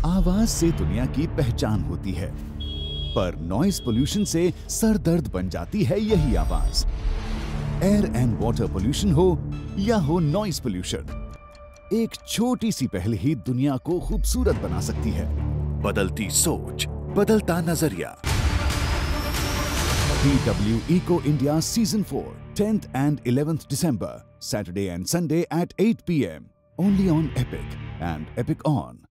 आवाज से दुनिया की पहचान होती है, पर नॉइस पोल्यूशन से सर दर्द बन जाती है यही आवाज। एयर एंड वाटर पोल्यूशन हो या हो नॉइस पोल्यूशन, एक छोटी सी पहल ही दुनिया को खूबसूरत बना सकती है। बदलती सोच, बदलता नजरिया। DW Eco India Season 4, 10th and 11th December, Saturday and Sunday at 8 p.m. Only on Epic and Epic On.